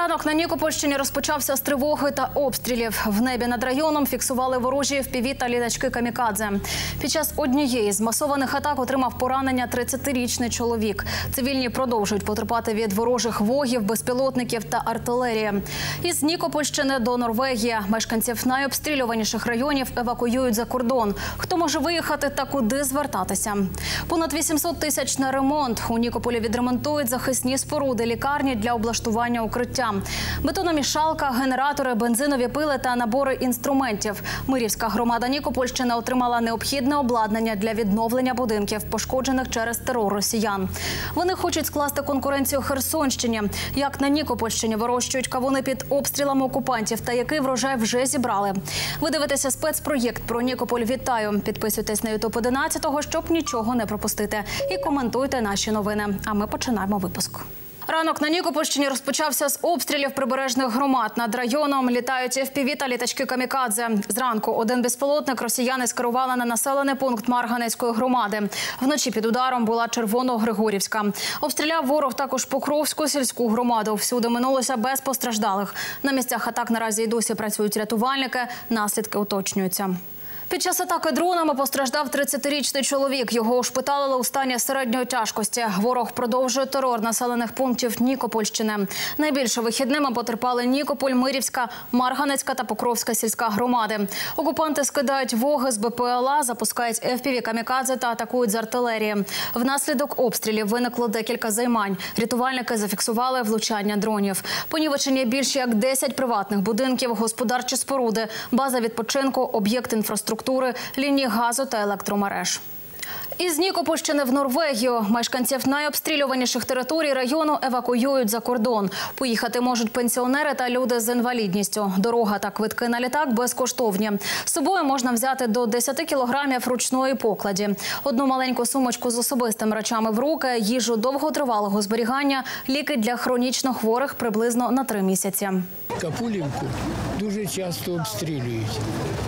Ранок на Нікопольщині розпочався з тривоги та обстрілів. В небі над районом фіксували ворожі FPV та літачки камікадзе. Під час однієї з масованих атак отримав поранення 30-річний чоловік. Цивільні продовжують потерпати від ворожих вогів, безпілотників та артилерії. Із Нікопольщини до Норвегії мешканців найобстрілюваніших районів евакуюють за кордон. Хто може виїхати та куди звертатися? Понад 800 тисяч на ремонт. У Нікополі відремонтують захисні споруди, лікарні для облаштування укриття. Бетономішалка, генератори, бензинові пили та набори інструментів. Мирівська громада Нікопольщини отримала необхідне обладнання для відновлення будинків, пошкоджених через терор росіян. Вони хочуть скласти конкуренцію Херсонщині. Як на Нікопольщині вирощують кавуни під обстрілами окупантів та який врожай вже зібрали. Ви дивитеся спецпроєкт про Нікополь. Вітаю! Підписуйтесь на YouTube 11-го, щоб нічого не пропустити. І коментуйте наші новини. А ми починаємо випуск. Ранок на Нікопольщині розпочався з обстрілів прибережних громад. Над районом літають FPV та літачки камікадзе. Зранку один безпілотник росіяни скерували на населений пункт Марганецької громади. Вночі під ударом була Червоногригорівська. Обстріляв ворог також Покровську сільську громаду. Всюди минулося без постраждалих. На місцях атак наразі й досі працюють рятувальники. Наслідки уточнюються. Під час атаки дронами постраждав 30-річний чоловік. Його ушпиталили у стані середньої тяжкості. Ворог продовжує терор населених пунктів Нікопольщини. Найбільше вихідними потерпали Нікополь, Мирівська, Марганецька та Покровська сільська громади. Окупанти скидають воги з БПЛА, запускають FPV-камікадзе та атакують з артилерії. Внаслідок обстрілів виникло декілька займань. Рятувальники зафіксували влучання дронів. Понівечені більше як 10 приватних будинків, господарчі споруди, база відпочинку, об'єкт інфраструктури, лінії газу та електромереж. Із Нікопольщини в Норвегію мешканців найобстрілюваніших територій району евакуюють за кордон. Поїхати можуть пенсіонери та люди з інвалідністю. Дорога та квитки на літак безкоштовні. З собою можна взяти до 10 кілограмів ручної покладі. Одну маленьку сумочку з особистими речами в руки, їжу довготривалого зберігання, ліки для хронічно хворих приблизно на 3 місяці. Капулівку дуже часто обстрілюють.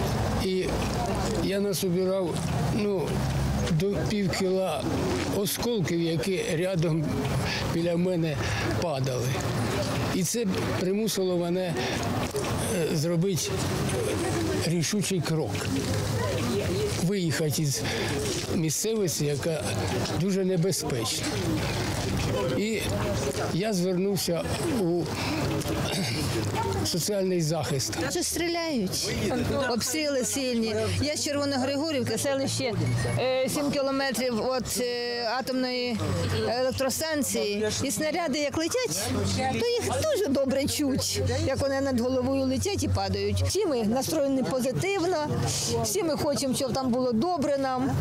І я насобирав до пів кіла осколків, які рядом біля мене падали. І це примусило мене зробити рішучий крок. Виїхати із місцевості, яка дуже небезпечна. І я звернувся у соціальний захист. Що стріляють, обстріли сильні. Я з Червоногригорівки, селище 7 кілометрів від атомної електростанції. І снаряди як летять, то їх дуже добре чуть, як вони над головою летять і падають. Всі ми настроєні позитивно, всі ми хочемо, щоб там було добре нам.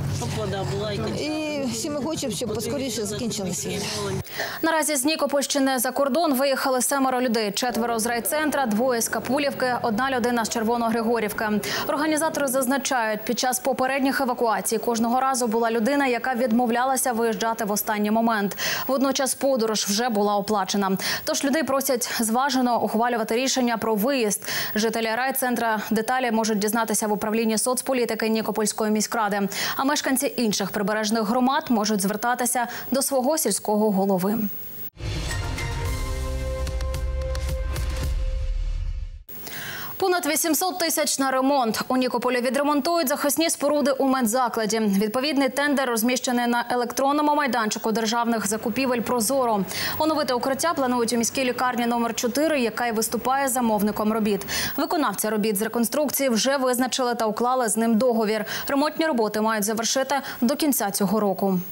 І всі ми хочемо, щоб поскоріше закінчилася війна. Наразі з Нікопольщини за кордон виїхали 7 людей. 4 з райцентра, 2 з Капулівки, 1 людина з Червоногригорівки. Організатори зазначають, під час попередніх евакуацій кожного разу була людина, яка відмовлялася виїжджати в останній момент. Водночас подорож вже була оплачена. Тож людей просять зважено ухвалювати рішення про виїзд. Жителі райцентра деталі можуть дізнатися в управлінні соцполітики Нікопольської міськради. А мешканці інших прибережних громад можуть звертатися до свого сільського голови. Понад 800 тисяч на ремонт. У Нікополі відремонтують захисні споруди у медзакладі. Відповідний тендер розміщений на електронному майданчику державних закупівель «Прозоро». Оновити укриття планують у міській лікарні номер 4, яка й виступає замовником робіт. Виконавця робіт з реконструкції вже визначили та уклали з ним договір. Ремонтні роботи мають завершити до кінця цього року.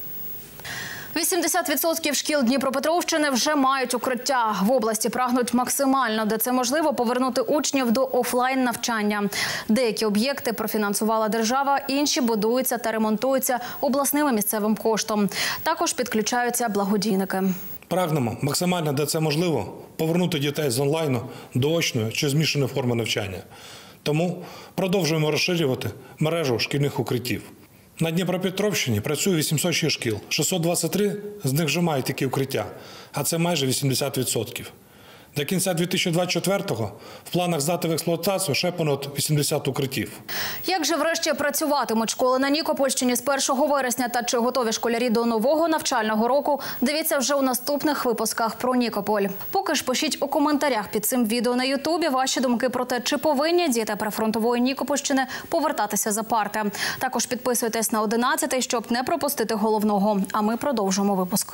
80% шкіл Дніпропетровщини вже мають укриття. В області прагнуть максимально, де це можливо, повернути учнів до офлайн-навчання. Деякі об'єкти профінансувала держава, інші будуються та ремонтуються обласним і місцевим коштом. Також підключаються благодійники. Прагнемо максимально, де це можливо, повернути дітей з онлайну до очної чи змішаної форми навчання. Тому продовжуємо розширювати мережу шкільних укриттів. На Дніпропетровщині працює 806 шкіл, 623 з них вже мають такі укриття, а це майже 80%. До кінця 2024-го в планах здати в експлуатацію ще понад 80 укриттів. Як же врешті працюватимуть школи на Нікопольщині з 1 вересня та чи готові школярі до нового навчального року, дивіться вже у наступних випусках про Нікополь. Поки ж пишіть у коментарях під цим відео на Ютубі ваші думки про те, чи повинні діти прифронтової Нікопольщини повертатися за парти. Також підписуйтесь на 11-й, щоб не пропустити головного. А ми продовжуємо випуск.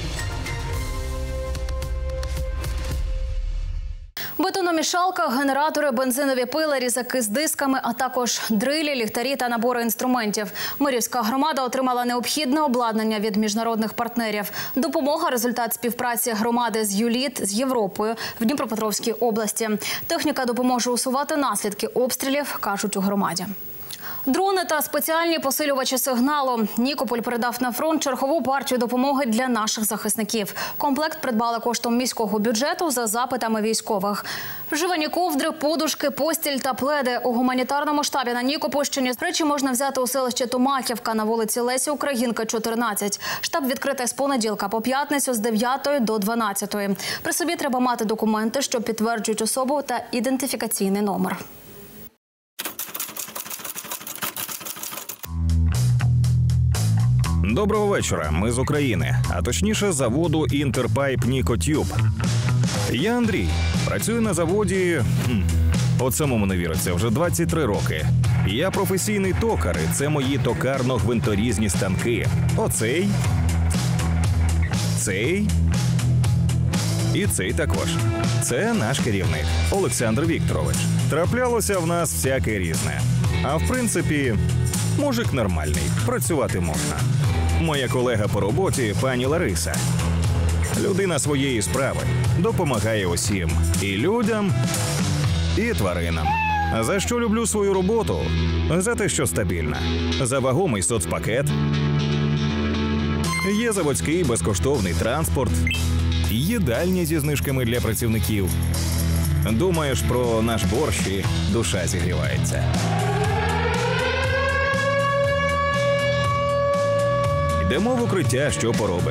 Бетономішалка, генератори, бензинові пили, різаки з дисками, а також дрилі, ліхтарі та набори інструментів. Мирівська громада отримала необхідне обладнання від міжнародних партнерів. Допомога – результат співпраці громади з ЮЛІТ з Європою в Дніпропетровській області. Техніка допоможе усувати наслідки обстрілів, кажуть у громаді. Дрони та спеціальні посилювачі сигналу. Нікополь передав на фронт чергову партію допомоги для наших захисників. Комплект придбали коштом міського бюджету за запитами військових. Вживані ковдри, подушки, постіль та пледи. У гуманітарному штабі на Нікопольщині речі можна взяти у селищі Томаківка на вулиці Лесі Українки, 14. Штаб відкритий з понеділка по п'ятницю з 9 до 12. При собі треба мати документи, що підтверджують особу та ідентифікаційний номер. Доброго вечора. Ми з України, а точніше заводу «Інтерпайп Нікотюб». Я Андрій. Працюю на заводі, от самому не віриться, вже 23 роки. Я професійний токар, і це мої токарно-гвинторізні станки. Оцей, цей і цей також. Це наш керівник Олександр Вікторович. Траплялося в нас всяке різне. А в принципі, мужик нормальний, працювати можна. Моя колега по роботі – пані Лариса. Людина своєї справи, допомагає усім – і людям, і тваринам. За що люблю свою роботу? За те, що стабільна. За вагомий соцпакет. Є заводський безкоштовний транспорт. Їдальні зі знижками для працівників. Думаєш про наш борщ і душа зігрівається. Йдемо в укриття, що поробиш.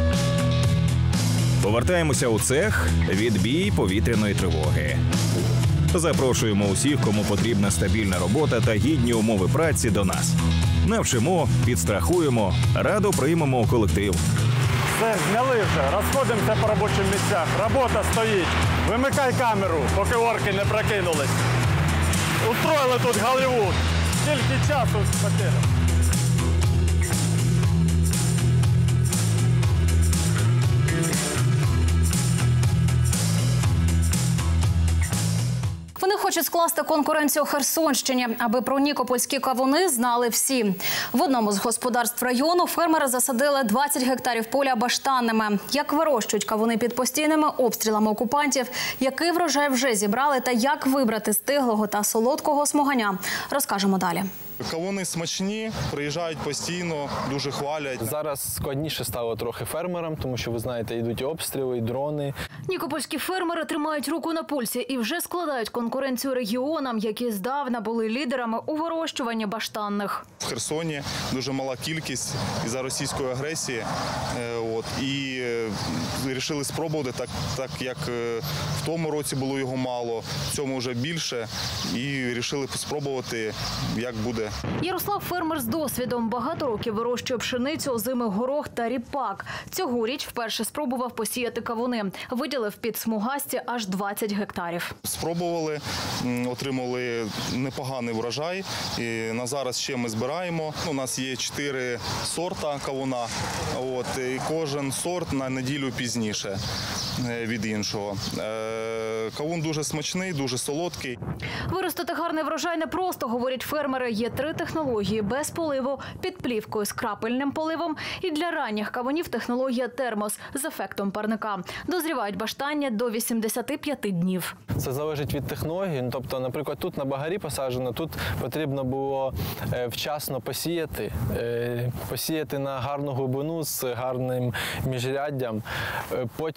Повертаємося у цех, відбій повітряної тривоги. Запрошуємо усіх, кому потрібна стабільна робота та гідні умови праці до нас. Навчимо, підстрахуємо, радо приймемо у колектив. Все, зняли вже, розходимося по робочим місцях. Робота стоїть. Вимикай камеру, поки орки не прокинулись. Устроїли тут Голлівуд. Скільки часу потеряли. Вони хочуть скласти конкуренцію Херсонщині, аби про нікопольські кавуни знали всі. В одному з господарств району фермери засадили 20 гектарів поля баштанними. Як вирощують кавуни під постійними обстрілами окупантів, який врожай вже зібрали та як вибрати стиглого та солодкого смуганя, розкажемо далі. Кавуни смачні, приїжджають постійно, дуже хвалять. Зараз складніше стало трохи фермерам, тому що, ви знаєте, йдуть і обстріли, і дрони. Нікопольські фермери тримають руку на пульсі і вже складають конкуренцію регіонам, які здавна були лідерами у вирощуванні баштанних. В Херсоні дуже мала кількість із-за російської агресії. І вирішили спробувати, так як в тому році було його мало, в цьому вже більше. І вирішили спробувати, як буде. Ярослав – фермер з досвідом. Багато років вирощує пшеницю, озимий горох та ріпак. Цьогоріч вперше спробував посіяти кавуни. Виділив під смугасті аж 20 гектарів. Спробували, отримали непоганий врожай. І на зараз ще ми збираємо. У нас є 4 сорта кавуна. І кожен сорт на неділю пізніше від іншого. Кавун дуже смачний, дуже солодкий. Виростити гарний врожай непросто, говорять фермери. Є 3 технології – без поливу, під плівкою з крапельним поливом і для ранніх кавунів технологія термос з ефектом парника. Дозрівають баштання до 85 днів. Це залежить від технології. Тобто, наприклад, тут на багарі посаджено, тут потрібно було вчасно посіяти на гарну глибину з гарним міжряддям. Потім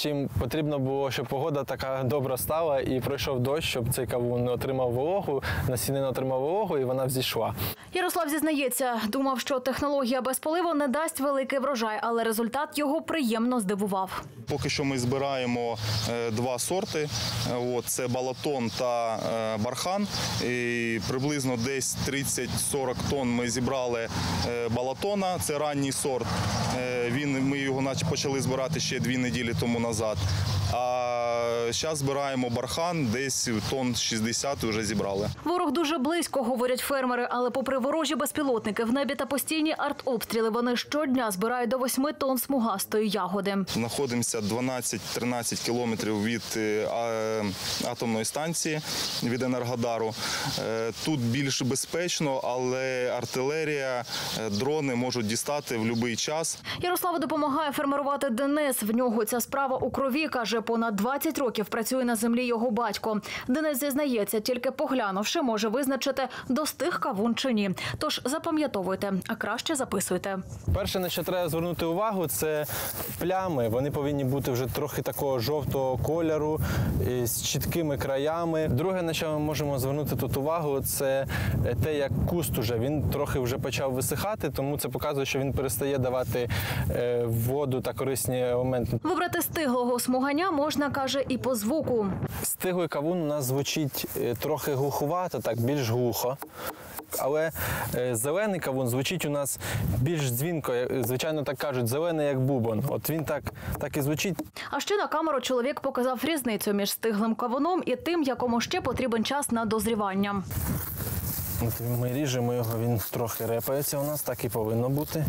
Потрібно було, щоб погода така добра стала і пройшов дощ, щоб цей кавун отримав вологу, насінина отримав вологу і вона взійшла. Ярослав зізнається, думав, що технологія без поливу не дасть великий врожай, але результат його приємно здивував. Поки що ми збираємо два сорти. Це балатон та бархан. І приблизно десь 30-40 тонн ми зібрали балатона. Це ранній сорт. Ми його почали збирати ще 2 неділі тому назад. А зараз збираємо бархан, десь тонн 60 вже зібрали. Ворог дуже близько, говорять фермери, але попри ворожі безпілотники в небі та постійні артобстріли, вони щодня збирають до 8 тонн смугастої ягоди. Знаходимося 12-13 кілометрів від атомної станції, від Енергодару. Тут більш безпечно, але артилерія, дрони можуть дістати в будь-який час. Ярославу допомагає фермерувати Денис. В нього ця справа у крові, каже, понад 20 років працює на землі його батько. Денис зізнається, тільки поглянувши, може визначити, достиг кавун чи ні. Тож запам'ятовуйте, а краще записуйте. Перше, на що треба звернути увагу, це плями. Вони повинні бути вже трохи такого жовтого кольору, з чіткими краями. Друге, на що ми можемо звернути тут увагу, це те, як куст уже. Він трохи вже почав висихати, тому це показує, що він перестає давати воду та корисні елементи. Вибрати стиглого смуганя можна, каже, і по звуку. Стиглий кавун у нас звучить трохи глуховато, так, більш глухо. Але зелений кавун звучить у нас більш дзвінко, звичайно так кажуть, зелений як бубон. От він так і звучить. А ще на камеру чоловік показав різницю між стиглим кавуном і тим, якому ще потрібен час на дозрівання. От ми ріжемо його, він трохи репається у нас, так і повинно бути.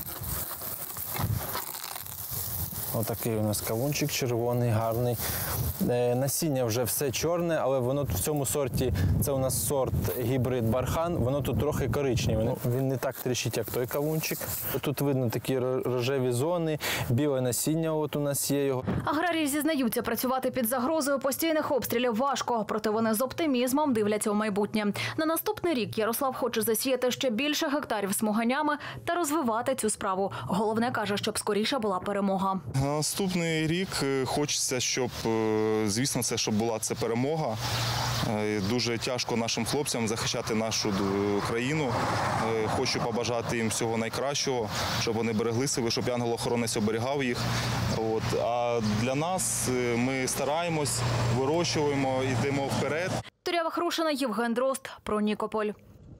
Отакий у нас кавунчик червоний, гарний. Насіння вже все чорне, але воно в цьому сорті, це у нас сорт гібрид бархан, воно тут трохи коричневе. Він не так тріщить, як той кавунчик. Тут видно такі рожеві зони, біле насіння от у нас є його. Аграрії зізнаються, працювати під загрозою постійних обстрілів важко, проте вони з оптимізмом дивляться у майбутнє. На наступний рік Ярослав хоче засіяти ще більше гектарів смуганями та розвивати цю справу. Головне, каже, щоб скоріше була перемога. На наступний рік хочеться, щоб, звісно, щоб була це перемога. Дуже тяжко нашим хлопцям захищати нашу країну. Хочу побажати їм всього найкращого, щоб вони берегли себе, щоб янголо-охоронець оберігав їх. А для нас ми стараємось, вирощуємо, йдемо вперед. Вікторія Вахрушина, Євген Дрозд. Про Нікополь.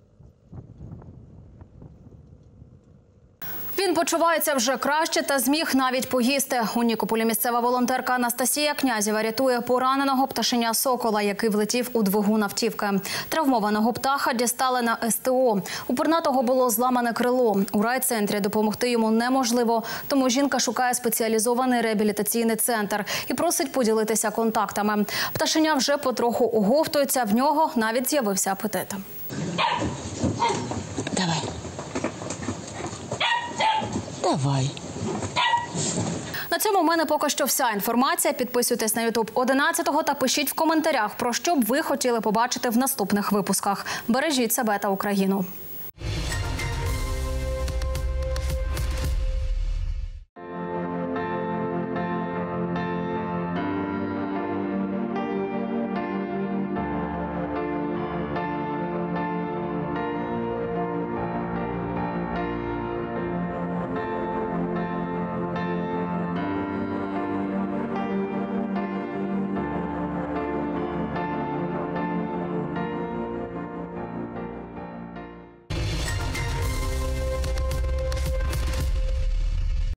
Він почувається вже краще та зміг навіть поїсти. У Нікополі місцева волонтерка Анастасія Князєва рятує пораненого пташеня сокола, який влетів у двигун автівки. Травмованого птаха дістали на СТО. У пернатого було зламане крило. У райцентрі допомогти йому неможливо, тому жінка шукає спеціалізований реабілітаційний центр і просить поділитися контактами. Пташеня вже потроху оговтується, в нього навіть з'явився апетит. Давай. Давай. На цьому в мене поки що вся інформація. Підписуйтесь на YouTube 11-го та пишіть в коментарях, про що б ви хотіли побачити в наступних випусках. Бережіть себе та Україну.